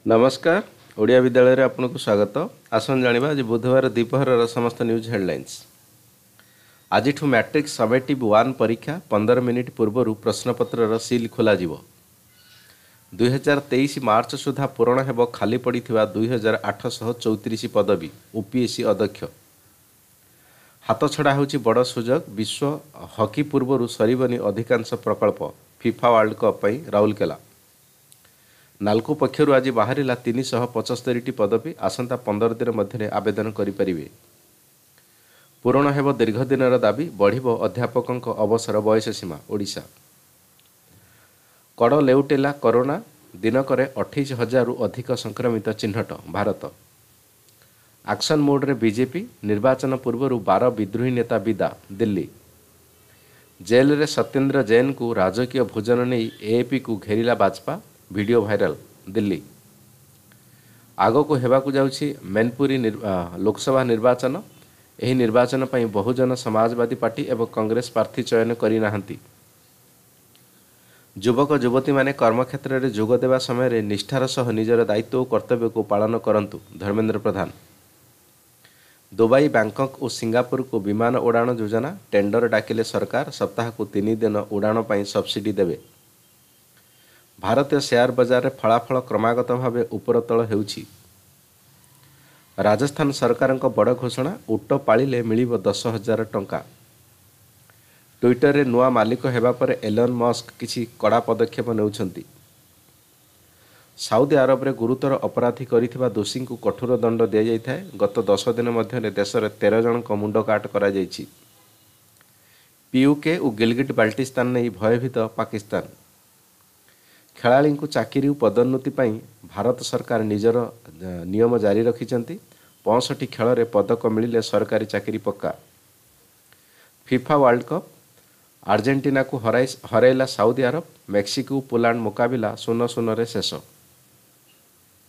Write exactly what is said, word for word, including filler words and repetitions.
नमस्कार ओडिया विद्यालय रे आपनको स्वागत। आसन जानिबा आज बुधवार द्विपहर समस्त न्यूज हेडलाइंस। आज मैट्रिक समेटिव वन परीक्षा पंद्रह मिनिट पूर्व प्रश्नपत्र सील खोल दुई हजार तेईस मार्च सुधा पूरण हेब खाली पड़ी दुई हजार आठशह चौतीस पदवी ओपीएससी अध्यक्ष। हाथ छड़ा होची बड़ सुजोग। विश्व हॉकी पूर्व सरबनी अधिकांश प्रकल्प फिफा वर्ल्ड कप पई राउरकेला। नाल्को पक्षर आज बाहर तीन शह पचस्तरी टी पदवी आसंता पंदर दिन मध्य आवेदन करें। पूरण हेब दीर्घ दिन दाबी बढ़िब अध्यापकों अवसर बयस सीमा। ओडिशा कड़ लेउटेला कोरोना दिनक अठाईस हजार अधिक संक्रमित चिन्हट। भारत एक्शन मोड्रे बीजेपी निर्वाचन पूर्व बारह विद्रोही नेता विदा। दिल्ली जेल रे सत्येंद्र जैन को राजकीय भोजन नहीं एएपी को घेरिला भाजपा। Video viral. दिल्ली आग को हेबाकु जाउछि मैनपुरी लोकसभा निर्वाचन। एही निर्वाचन पई बहुजन समाजवादी पार्टी एवं कांग्रेस प्रार्थी चयन करि नाहंती। युवक युवती माने कर्मक्षेत्र में जोग देवा समय निष्ठार सह निजर दायित्व और कर्तव्य को पालन करंतु। धर्मेंद्र प्रधान दुबई बैंकॉक और सिंगापुर को विमान उड़ान योजना टेंडर डाकिले सरकार सप्ताह को तीन दिन उड़ान पई सब्सिडी देवे। भारतीय शेयर बजार में फलाफल क्रमागत भाव उपरतल हेउछि। राजस्थान सरकार बड़ घोषणा ऊट पाଳିले मिलिब दस हजार टंका। ट्विटर रे नुआ मालिक हेबा पर एलन मस्क किछि कड़ा पदक्षेप नेउछंती। साउदी अरब रे गुरुतर अपराधी करिथिबा दोषी को कठोर दंड दिया जाइथाय। गत दस दिन मध्य देश में तेरह जन मुंड काट करा जाइछि। पीयूके और गिलगिट बाल्टिस्तान नहीं भयभीत पाकिस्तान। खेलाड़ी को चाकरी पदोन्नति पाई भारत सरकार निजर नियम जारी रखिछंती। पैंसठ खेल रे पदक मिलिले सरकारी चाकरी पक्का। फिफा वर्ल्ड कप अर्जेंटीना को हराइला साउदी अरब। मेक्सिको पोलैंड मुकाबिला शून्य शून्य रे शेष।